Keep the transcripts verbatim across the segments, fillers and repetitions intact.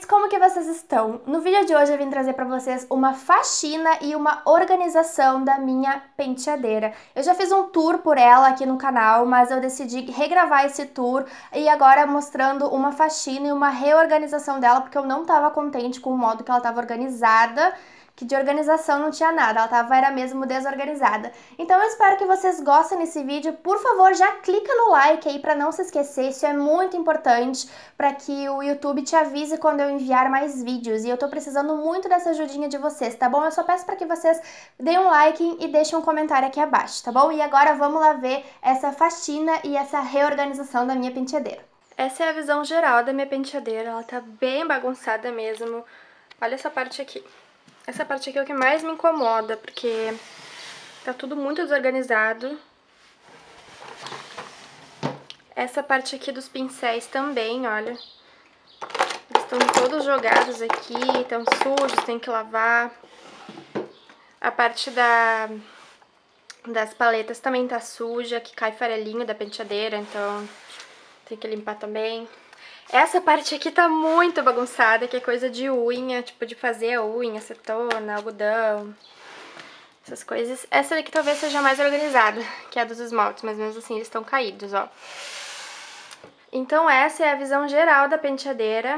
bebês, como que vocês estão? No vídeo de hoje eu vim trazer pra vocês uma faxina e uma organização da minha penteadeira. Eu já fiz um tour por ela aqui no canal, mas eu decidi regravar esse tour e agora mostrando uma faxina e uma reorganização dela, porque eu não tava contente com o modo que ela tava organizada, que de organização não tinha nada, ela tava, era mesmo desorganizada. Então eu espero que vocês gostem desse vídeo. Por favor, já clica no like aí pra não se esquecer, isso é muito importante para que o YouTube te avise quando eu enviar mais vídeos. E eu tô precisando muito dessa ajudinha de vocês, tá bom? Eu só peço para que vocês deem um like e deixem um comentário aqui abaixo, tá bom? E agora vamos lá ver essa faxina e essa reorganização da minha penteadeira. Essa é a visão geral da minha penteadeira, ela tá bem bagunçada mesmo. Olha essa parte aqui. Essa parte aqui é o que mais me incomoda, porque tá tudo muito desorganizado. Essa parte aqui dos pincéis também, olha. Eles estão todos jogados aqui, estão sujos, tem que lavar. A parte da, das paletas também tá suja, que cai farelinho da penteadeira, então tem que limpar também. Essa parte aqui tá muito bagunçada, que é coisa de unha, tipo de fazer a unha, acetona, algodão, essas coisas. Essa daqui talvez seja mais organizada, que é a dos esmaltes, mas mesmo assim eles estão caídos, ó. Então essa é a visão geral da penteadeira.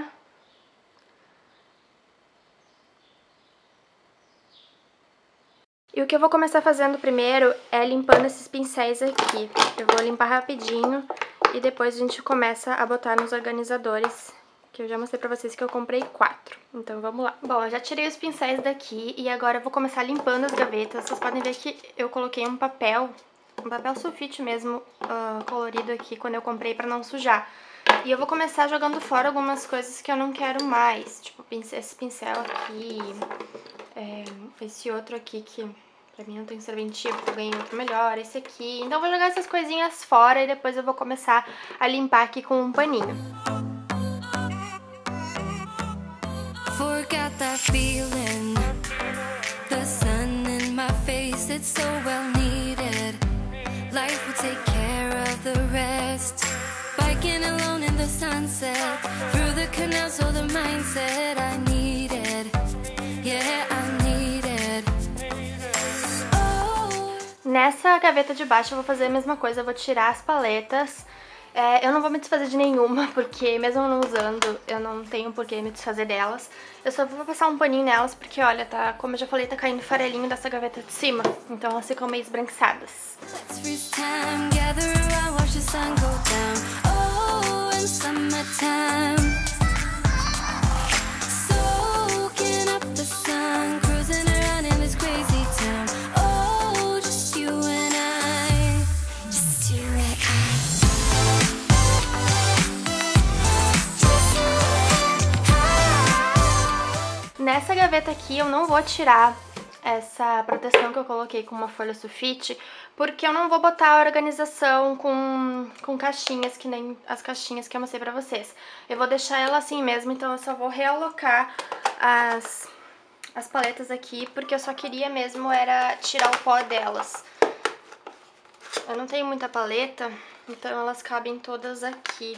E o que eu vou começar fazendo primeiro é limpando esses pincéis aqui. Eu vou limpar rapidinho. E depois a gente começa a botar nos organizadores, que eu já mostrei pra vocês que eu comprei quatro. Então vamos lá. Bom, eu já tirei os pincéis daqui e agora eu vou começar limpando as gavetas. Vocês podem ver que eu coloquei um papel, um papel sulfite mesmo, uh, colorido aqui, quando eu comprei pra não sujar. E eu vou começar jogando fora algumas coisas que eu não quero mais. Tipo, esse pincel aqui, é, esse outro aqui que... pra mim não tem serventia, porque eu ganhei outro melhor, esse aqui. Então eu vou jogar essas coisinhas fora e depois eu vou começar a limpar aqui com um paninho. Forgot that feeling, the sun in my face, it's so well needed. Life will take care of the rest. Biking alone in the sunset, through the canal, so the mindset I needed. Yeah, I needed. Nessa gaveta de baixo eu vou fazer a mesma coisa, eu vou tirar as paletas. É, eu não vou me desfazer de nenhuma, porque mesmo não usando, eu não tenho por que me desfazer delas. Eu só vou passar um paninho nelas, porque olha, tá, como eu já falei, tá caindo farelinho dessa gaveta de cima. Então elas ficam meio esbranquiçadas. Nessa gaveta aqui eu não vou tirar essa proteção que eu coloquei com uma folha sulfite, porque eu não vou botar a organização com, com caixinhas, que nem as caixinhas que eu mostrei pra vocês. Eu vou deixar ela assim mesmo, então eu só vou realocar as, as paletas aqui, porque eu só queria mesmo era tirar o pó delas. Eu não tenho muita paleta, então elas cabem todas aqui.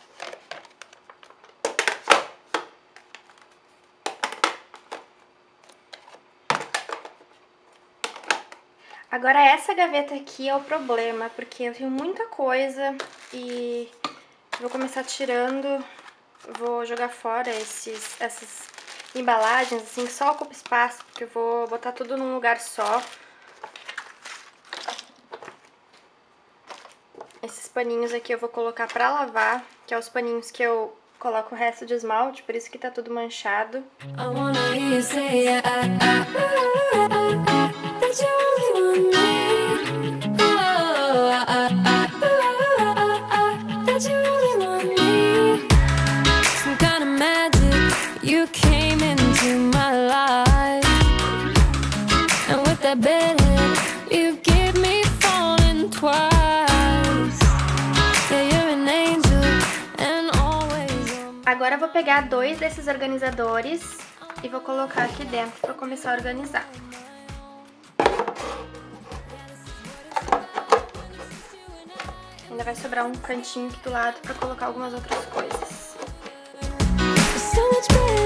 Agora essa gaveta aqui é o problema, porque eu tenho muita coisa e vou começar tirando, vou jogar fora esses, essas embalagens, assim, que só ocupa espaço, porque eu vou botar tudo num lugar só. Esses paninhos aqui eu vou colocar pra lavar, que é os paninhos que eu coloco o resto de esmalte, por isso que tá tudo manchado. Agora eu vou pegar dois desses organizadores e vou colocar aqui dentro para começar a organizar. Ainda vai sobrar um cantinho aqui do lado para colocar algumas outras coisas. So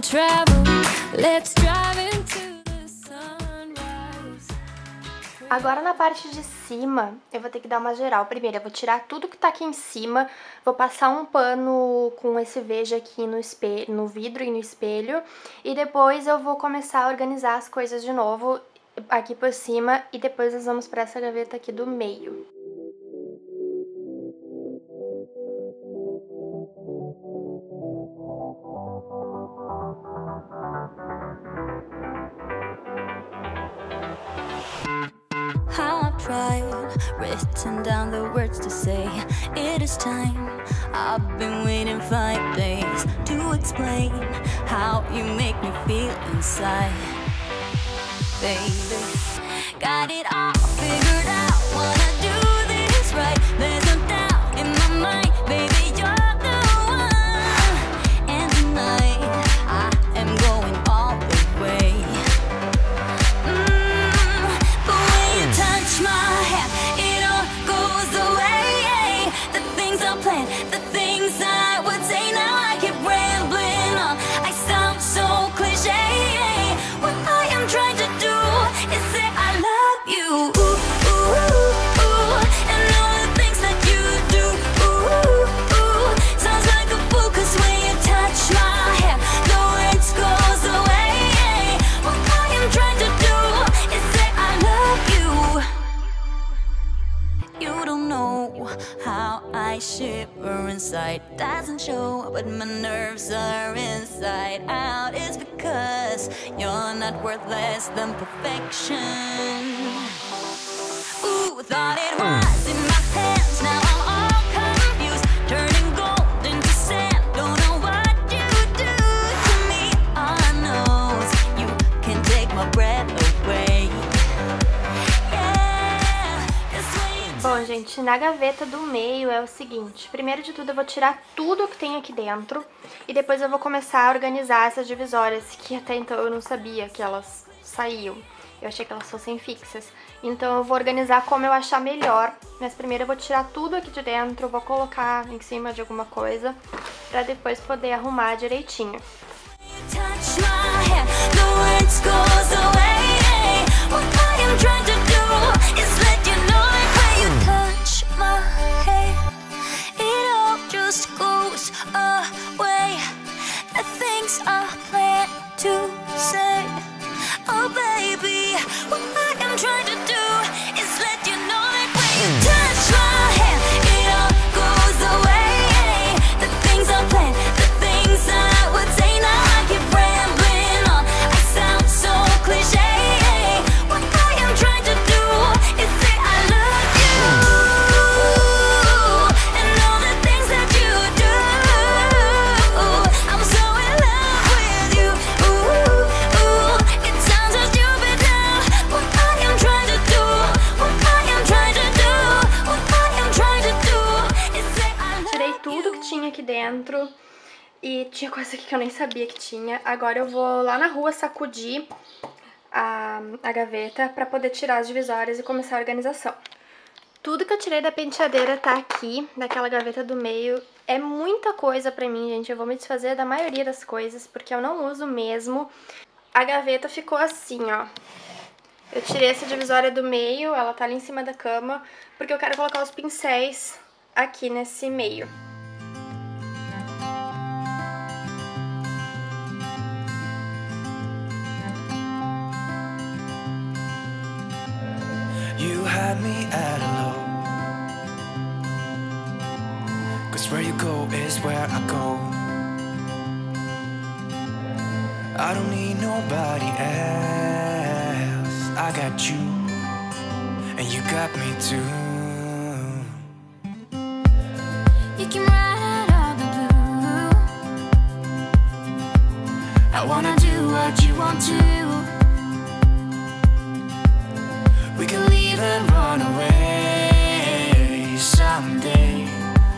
travel. Let's drive into the sunrise. Agora na parte de cima, eu vou ter que dar uma geral. Primeiro, eu vou tirar tudo que tá aqui em cima, vou passar um pano com esse veja aqui no espelho, no vidro e no espelho, e depois eu vou começar a organizar as coisas de novo aqui por cima, e depois nós vamos para essa gaveta aqui do meio. I've tried, written down the words to say it is time. I've been waiting five days to explain how you make me feel inside. Baby, got it all figured out, wanna do this right. There's no doubt in my mind, baby, you're the one. And tonight, I am going all the way. My hair, it all goes away. The things I planned, the things I would say, now I keep rambling on. I sound so cliche. What I am trying to do is say I love you. Ooh, ooh, ooh, and all the things that you do. Ooh, ooh, sounds like a fool, 'cause when you touch my hair, the words goes away. What I am trying to do is say I love you. You don't know how I shiver inside. Doesn't show, but my nerves are inside out. It's because you're not worth less than perfection. Ooh, thought it was in my hands, now I'm all confused. Turning gold into sand, don't know what you do to me. All I know is you can take my breath away. Bom, gente, na gaveta do meio é o seguinte. Primeiro de tudo eu vou tirar tudo que tem aqui dentro e depois eu vou começar a organizar essas divisórias, que até então eu não sabia que elas saíam. Eu achei que elas fossem fixas. Então eu vou organizar como eu achar melhor. Mas primeiro eu vou tirar tudo aqui de dentro, vou colocar em cima de alguma coisa pra depois poder arrumar direitinho. My hair, it all just goes away. The things I plan to say. Oh baby, what I am trying to do is let you know that when you touch my hair, it all goes away. The things I plan, the things I would say, now I keep rambling on. I sound so cliche. What I am trying to do is say I love you. Aqui dentro e tinha coisa aqui que eu nem sabia que tinha. Agora eu vou lá na rua sacudir a, a gaveta pra poder tirar as divisórias e começar a organização. Tudo que eu tirei da penteadeira tá aqui, daquela gaveta do meio. É muita coisa pra mim, gente. Eu vou me desfazer da maioria das coisas porque eu não uso mesmo. A gaveta ficou assim, ó. Eu tirei essa divisória do meio, ela tá ali em cima da cama, porque eu quero colocar os pincéis aqui nesse meio. You had me at hello, 'cause where you go is where I go. I don't need nobody else. I got you, and you got me too. You can ride out the blue. I wanna do what you want to. We can leave and run away someday,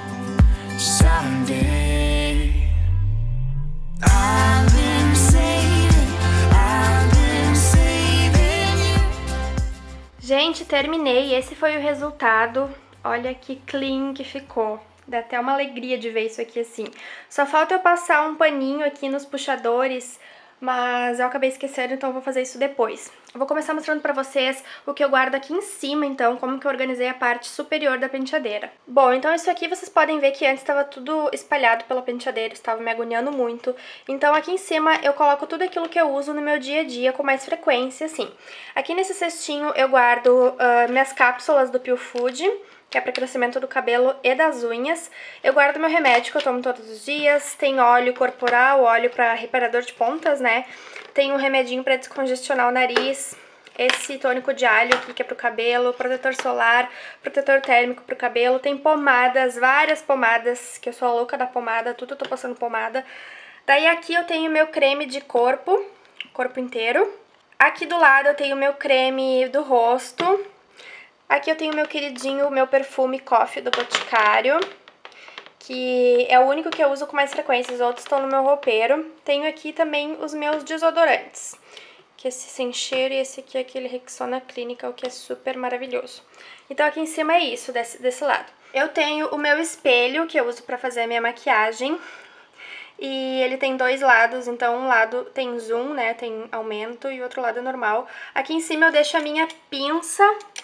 someday. I've been saving, I've been saving you. Gente, terminei. Esse foi o resultado. Olha que clean que ficou. Dá até uma alegria de ver isso aqui assim. Só falta eu passar um paninho aqui nos puxadores, mas eu acabei esquecendo, então eu vou fazer isso depois. Eu vou começar mostrando pra vocês o que eu guardo aqui em cima, então, como que eu organizei a parte superior da penteadeira. Bom, então isso aqui vocês podem ver que antes estava tudo espalhado pela penteadeira, estava me agoniando muito. Então aqui em cima eu coloco tudo aquilo que eu uso no meu dia a dia com mais frequência, assim. Aqui nesse cestinho eu guardo uh, minhas cápsulas do Peel Food, que é para crescimento do cabelo e das unhas. Eu guardo meu remédio que eu tomo todos os dias, tem óleo corporal, óleo para reparador de pontas, né? Tem um remedinho para descongestionar o nariz, esse tônico de alho aqui que é pro cabelo, protetor solar, protetor térmico pro cabelo, tem pomadas, várias pomadas, que eu sou a louca da pomada, tudo eu tô passando pomada. Daí aqui eu tenho meu creme de corpo, corpo inteiro. Aqui do lado eu tenho meu creme do rosto. Aqui eu tenho meu queridinho, meu perfume Coffee do Boticário, que é o único que eu uso com mais frequência, os outros estão no meu roupeiro. Tenho aqui também os meus desodorantes, que esse sem cheiro e esse aqui é aquele Rexona Clinical, que é super maravilhoso. Então aqui em cima é isso, desse, desse lado. Eu tenho o meu espelho, que eu uso pra fazer a minha maquiagem, e ele tem dois lados, então um lado tem zoom, né, tem aumento, e o outro lado é normal. Aqui em cima eu deixo a minha pinça.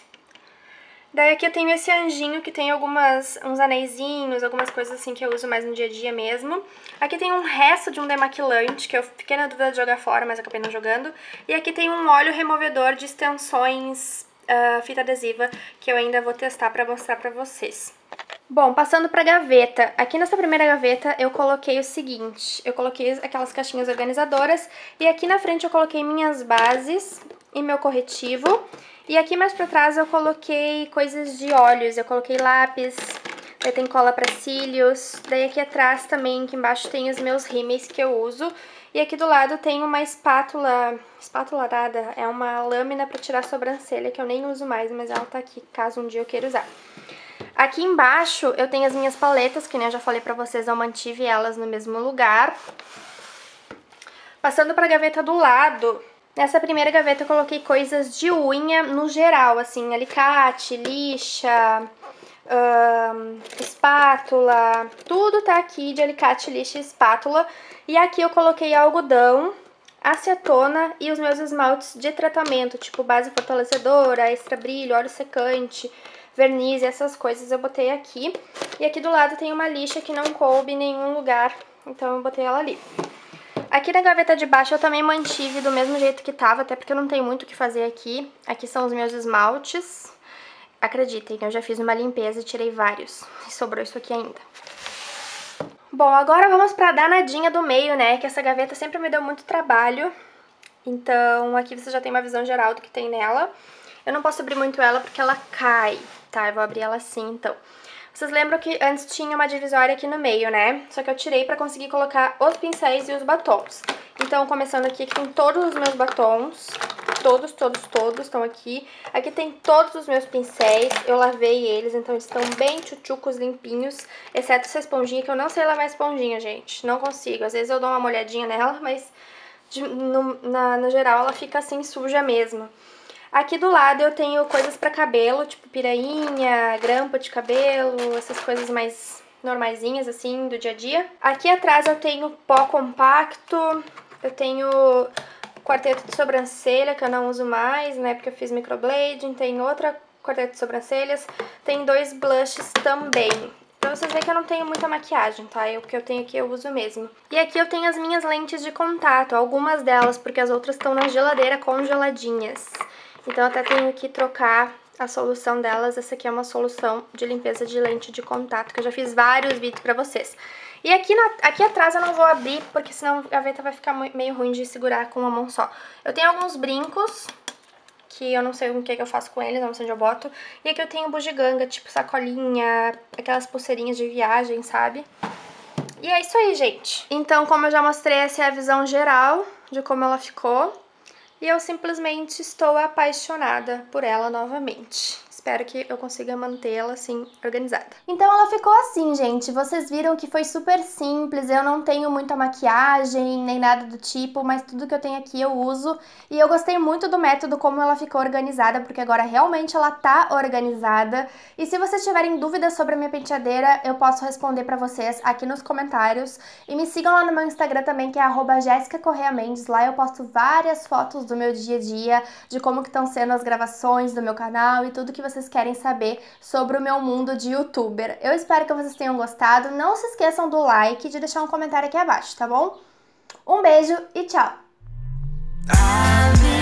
Daí aqui eu tenho esse anjinho que tem algumas, uns aneizinhos, algumas coisas assim que eu uso mais no dia a dia mesmo. Aqui tem um resto de um demaquilante que eu fiquei na dúvida de jogar fora, mas acabei não jogando. E aqui tem um óleo removedor de extensões, uh, fita adesiva, que eu ainda vou testar pra mostrar pra vocês. Bom, passando pra gaveta. Aqui nessa primeira gaveta eu coloquei o seguinte, eu coloquei aquelas caixinhas organizadoras e aqui na frente eu coloquei minhas bases e meu corretivo. E aqui mais pra trás eu coloquei coisas de olhos, eu coloquei lápis, daí tem cola pra cílios, daí aqui atrás também, aqui embaixo tem os meus rímels que eu uso. E aqui do lado tem uma espátula, espátula nada, é uma lâmina pra tirar a sobrancelha, que eu nem uso mais, mas ela tá aqui caso um dia eu queira usar. Aqui embaixo eu tenho as minhas paletas, que nem eu já falei pra vocês, eu mantive elas no mesmo lugar. Passando pra gaveta do lado... Nessa primeira gaveta eu coloquei coisas de unha no geral, assim, alicate, lixa, hum, espátula, tudo tá aqui de alicate, lixa e espátula. E aqui eu coloquei algodão, acetona e os meus esmaltes de tratamento, tipo base fortalecedora, extra brilho, óleo secante, verniz e essas coisas eu botei aqui. E aqui do lado tem uma lixa que não coube em nenhum lugar, então eu botei ela ali. Aqui na gaveta de baixo eu também mantive do mesmo jeito que tava, até porque eu não tenho muito o que fazer aqui. Aqui são os meus esmaltes. Acreditem, eu já fiz uma limpeza e tirei vários. E sobrou isso aqui ainda. Bom, agora vamos pra danadinha do meio, né? Que essa gaveta sempre me deu muito trabalho. Então aqui você já tem uma visão geral do que tem nela. Eu não posso abrir muito ela porque ela cai, tá? Eu vou abrir ela assim, então... Vocês lembram que antes tinha uma divisória aqui no meio, né? Só que eu tirei pra conseguir colocar os pincéis e os batons. Então, começando aqui, aqui tem todos os meus batons. Todos, todos, todos estão aqui. Aqui tem todos os meus pincéis. Eu lavei eles, então eles estão bem tchutchucos, limpinhos. Exceto essa esponjinha, que eu não sei lavar a esponjinha, gente. Não consigo. Às vezes eu dou uma molhadinha nela, mas de, no, na, no geral ela fica assim suja mesmo. Aqui do lado eu tenho coisas pra cabelo, tipo pirainha, grampa de cabelo, essas coisas mais normaisinhas, assim, do dia a dia. Aqui atrás eu tenho pó compacto, eu tenho quarteto de sobrancelha, que eu não uso mais, né, porque eu fiz microblading, tem outra quarteto de sobrancelhas, tem dois blushes também. Pra vocês verem que eu não tenho muita maquiagem, tá? O que eu tenho aqui eu uso mesmo. E aqui eu tenho as minhas lentes de contato, algumas delas, porque as outras estão na geladeira congeladinhas. Então eu até tenho que trocar a solução delas. Essa aqui é uma solução de limpeza de lente de contato, que eu já fiz vários vídeos pra vocês. E aqui, na, aqui atrás eu não vou abrir, porque senão a gaveta vai ficar meio ruim de segurar com uma mão só. Eu tenho alguns brincos, que eu não sei o que, que eu faço com eles, não sei onde eu boto. E aqui eu tenho bugiganga, tipo sacolinha, aquelas pulseirinhas de viagem, sabe? E é isso aí, gente. Então, como eu já mostrei, essa é a visão geral de como ela ficou. E eu simplesmente estou apaixonada por ela novamente. espero que eu consiga mantê-la assim organizada. Então ela ficou assim, gente. Vocês viram que foi super simples, eu não tenho muita maquiagem, nem nada do tipo, mas tudo que eu tenho aqui eu uso. E eu gostei muito do método como ela ficou organizada, porque agora realmente ela tá organizada. E se vocês tiverem dúvidas sobre a minha penteadeira, eu posso responder pra vocês aqui nos comentários. E me sigam lá no meu Instagram também, que é arroba Jéssica Correia Mendes. Lá eu posto várias fotos do meu dia a dia, de como que estão sendo as gravações do meu canal e tudo que vocês querem saber sobre o meu mundo de youtuber. Eu espero que vocês tenham gostado. Não se esqueçam do like e de deixar um comentário aqui abaixo, tá bom? Um beijo e tchau!